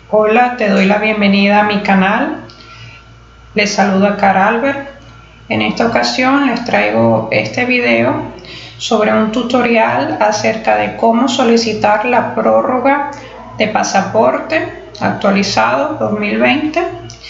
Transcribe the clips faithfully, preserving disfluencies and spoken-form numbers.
Hola, te doy la bienvenida a mi canal. Les saluda Cara Albert. En esta ocasión les traigo este video sobre un tutorial acerca de cómo solicitar la prórroga de pasaporte actualizado dos mil veinte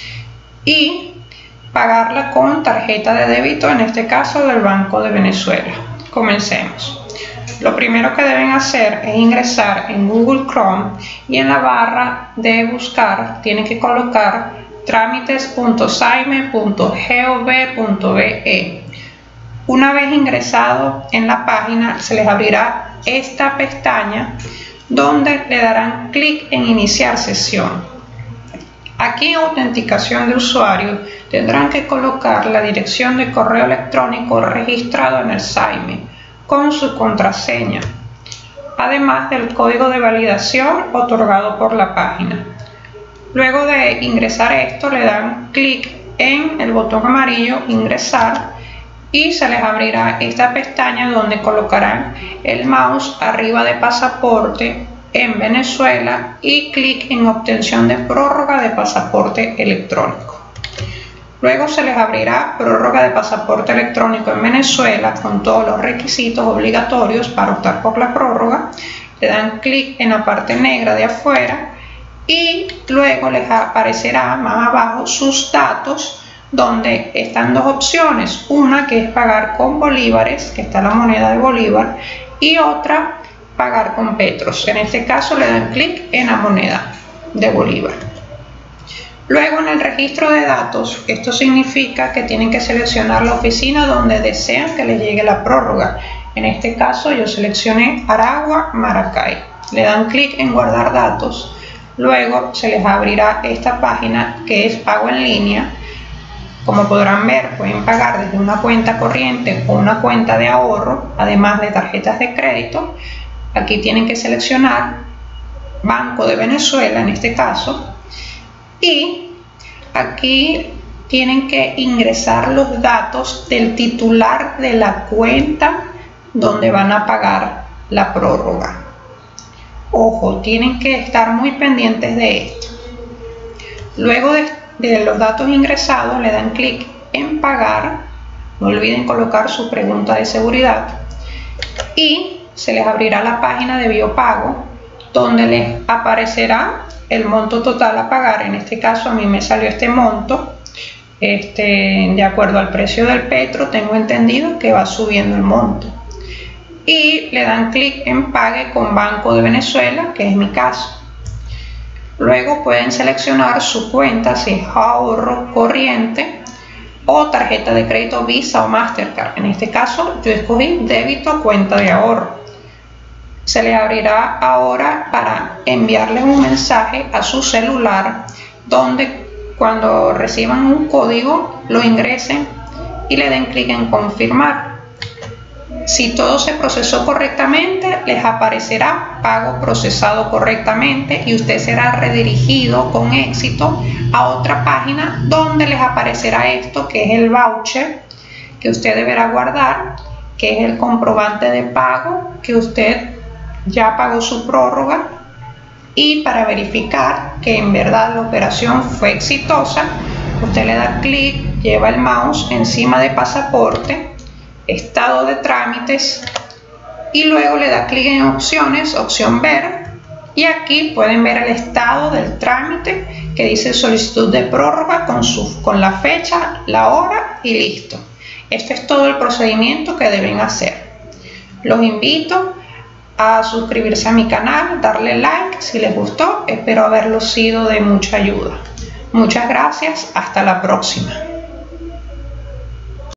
y pagarla con tarjeta de débito, en este caso del Banco de Venezuela. Comencemos. Lo primero que deben hacer es ingresar en Google Chrome y en la barra de buscar tienen que colocar trámites punto saime punto gov punto be. Una vez ingresado en la página, se les abrirá esta pestaña donde le darán clic en iniciar sesión. Aquí en autenticación de usuario tendrán que colocar la dirección de correo electrónico registrado en el SAIME con su contraseña, además del código de validación otorgado por la página. Luego de ingresar esto, le dan clic en el botón amarillo ingresar y se les abrirá esta pestaña donde colocarán el mouse arriba de pasaporte en Venezuela y clic en obtención de prórroga de pasaporte electrónico. Luego se les abrirá prórroga de pasaporte electrónico en Venezuela con todos los requisitos obligatorios para optar por la prórroga. Le dan clic en la parte negra de afuera y luego les aparecerá más abajo sus datos, donde están dos opciones, una que es pagar con bolívares, que está la moneda de bolívar, y otra pagar con petros. En este caso le dan clic en la moneda de bolívar. Luego en el registro de datos, esto significa que tienen que seleccionar la oficina donde desean que les llegue la prórroga. En este caso yo seleccioné Aragua, Maracay. Le dan clic en guardar datos. Luego se les abrirá esta página que es pago en línea. Como podrán ver, pueden pagar desde una cuenta corriente o una cuenta de ahorro, además de tarjetas de crédito. Aquí tienen que seleccionar Banco de Venezuela en este caso. Y aquí tienen que ingresar los datos del titular de la cuenta donde van a pagar la prórroga. Ojo, tienen que estar muy pendientes de esto. Luego de, de los datos ingresados, le dan clic en pagar. No olviden colocar su pregunta de seguridad. Y se les abrirá la página de biopago, donde les aparecerá el monto total a pagar. En este caso a mí me salió este monto, este, de acuerdo al precio del petro, tengo entendido que va subiendo el monto. Y le dan clic en pague con Banco de Venezuela, que es mi caso. Luego pueden seleccionar su cuenta, si es ahorro corriente o tarjeta de crédito Visa o Mastercard. En este caso yo escogí débito cuenta de ahorro. Se les abrirá ahora para enviarles un mensaje a su celular, donde cuando reciban un código lo ingresen y le den clic en confirmar. Si todo se procesó correctamente, les aparecerá pago procesado correctamente y usted será redirigido con éxito a otra página donde les aparecerá esto, que es el voucher que usted deberá guardar, que es el comprobante de pago que usted ya pagó su prórroga. Y para verificar que en verdad la operación fue exitosa, usted le da clic, lleva el mouse encima de pasaporte, estado de trámites y luego le da clic en opciones, opción ver, y aquí pueden ver el estado del trámite que dice solicitud de prórroga con, su, con la fecha, la hora y listo. Esto es todo el procedimiento que deben hacer. Los invito a suscribirse a mi canal, darle like si les gustó. Espero haberlo sido de mucha ayuda. Muchas gracias, hasta la próxima.